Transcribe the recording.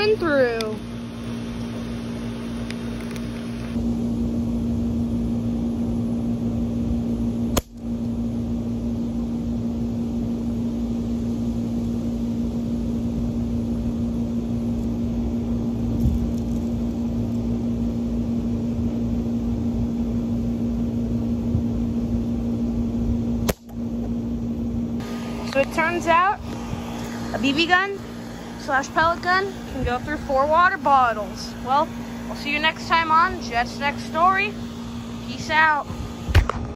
through and through. So it turns out a BB gun / pellet gun can go through 4 water bottles. Well, I'll see you next time on Jet's Next Story. Peace out.